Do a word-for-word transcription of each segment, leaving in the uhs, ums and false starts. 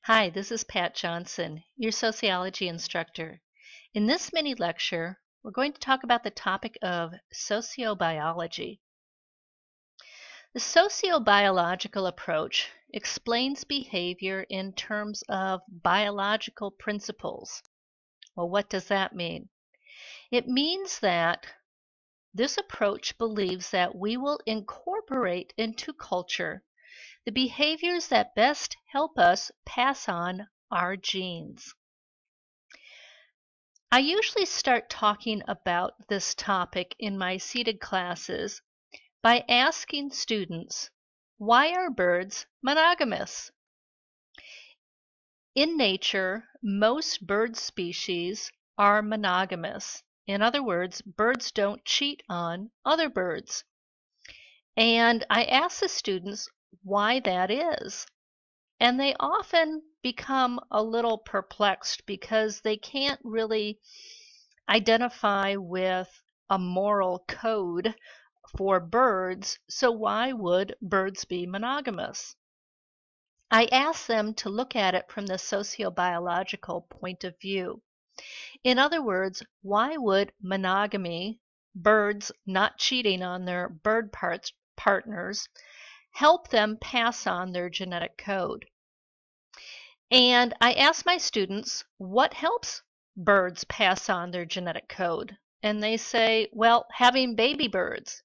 Hi, this is Pat Johnson, your sociology instructor. In this mini lecture, we're going to talk about the topic of sociobiology. The sociobiological approach explains behavior in terms of biological principles. Well, what does that mean? It means that this approach believes that we will incorporate into culture the behaviors that best help us pass on our genes. I usually start talking about this topic in my seated classes by asking students, why are birds monogamous? In nature, most bird species are monogamous. In other words, birds don't cheat on other birds. And I ask the students why that is. And they often become a little perplexed because they can't really identify with a moral code for birds, so why would birds be monogamous? I ask them to look at it from the sociobiological point of view. In other words, why would monogamy, birds not cheating on their bird parts, partners, help them pass on their genetic code? And I ask my students, what helps birds pass on their genetic code? And they say, well, having baby birds.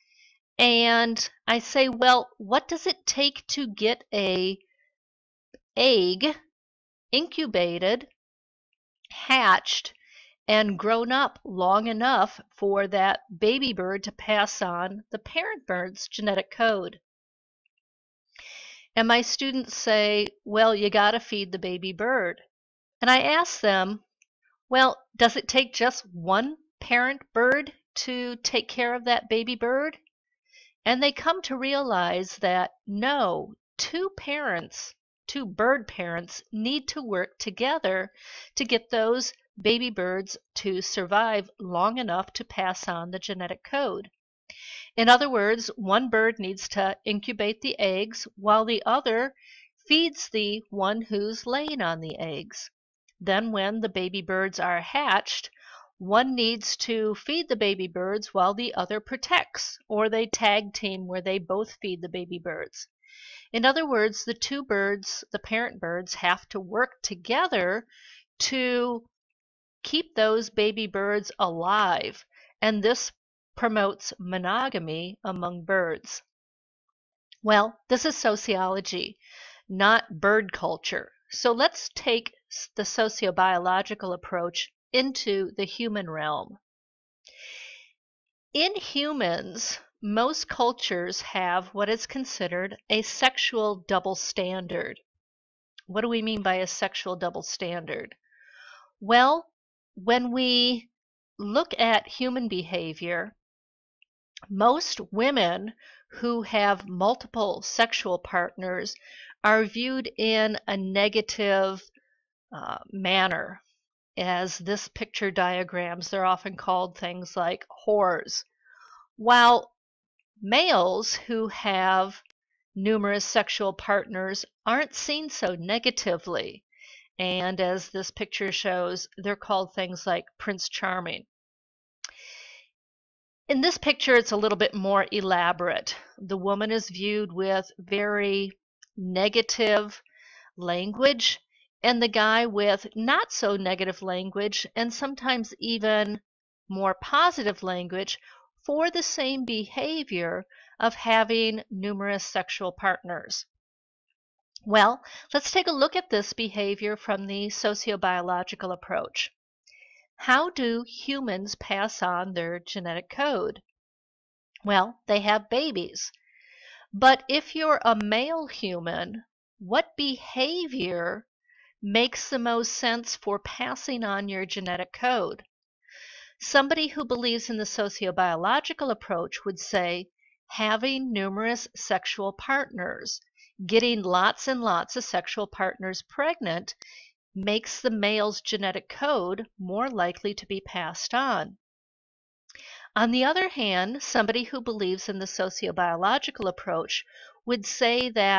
And I say, well, what does it take to get a egg incubated, hatched, and grown up long enough for that baby bird to pass on the parent bird's genetic code? And my students say, well, you got to feed the baby bird. And I ask them, well, does it take just one parent bird to take care of that baby bird? And they come to realize that no, two parents, two bird parents need to work together to get those baby birds to survive long enough to pass on the genetic code. In other words, one bird needs to incubate the eggs while the other feeds the one who's laying on the eggs. Then when the baby birds are hatched, one needs to feed the baby birds while the other protects, or they tag team where they both feed the baby birds. In other words, the two birds, the parent birds, have to work together to keep those baby birds alive, and this promotes monogamy among birds. Well, this is sociology, not bird culture. So let's take the sociobiological approach into the human realm. In humans, most cultures have what is considered a sexual double standard. What do we mean by a sexual double standard? Well, when we look at human behavior, most women who have multiple sexual partners are viewed in a negative uh, manner. As this picture diagrams, they're often called things like whores. While males who have numerous sexual partners aren't seen so negatively. And as this picture shows, they're called things like Prince Charming. In this picture, it's a little bit more elaborate. The woman is viewed with very negative language, and the guy with not so negative language and sometimes even more positive language for the same behavior of having numerous sexual partners. Well, let's take a look at this behavior from the sociobiological approach. How do humans pass on their genetic code? Well, they have babies. But if you're a male human, what behavior makes the most sense for passing on your genetic code? Somebody who believes in the sociobiological approach would say having numerous sexual partners, getting lots and lots of sexual partners pregnant, makes the male's genetic code more likely to be passed on. On the other hand, somebody who believes in the sociobiological approach would say that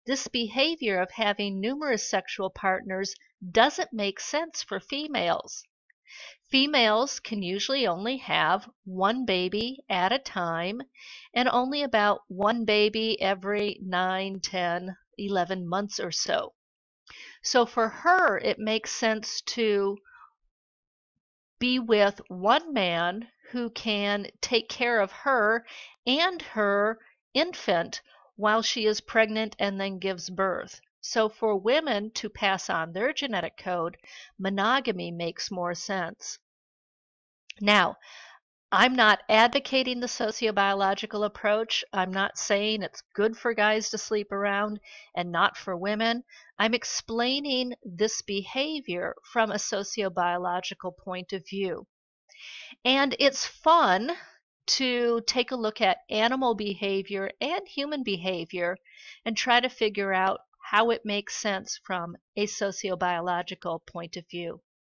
this behavior of having numerous sexual partners doesn't make sense for females. Females can usually only have one baby at a time, and only about one baby every nine, ten, eleven months or so. So for her, it makes sense to be with one man who can take care of her and her infant while she is pregnant and then gives birth. So for women to pass on their genetic code, monogamy makes more sense. Now, I'm not advocating the sociobiological approach. I'm not saying it's good for guys to sleep around and not for women. I'm explaining this behavior from a sociobiological point of view. And it's fun to take a look at animal behavior and human behavior and try to figure out how it makes sense from a sociobiological point of view.